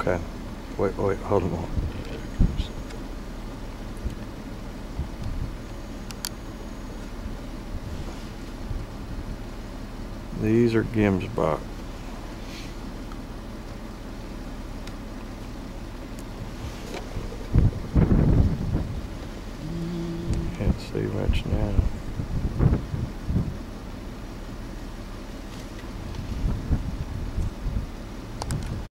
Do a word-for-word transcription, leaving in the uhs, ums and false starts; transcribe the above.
Okay. Wait, wait, hold on. These are Gemsbok. Can't see much now.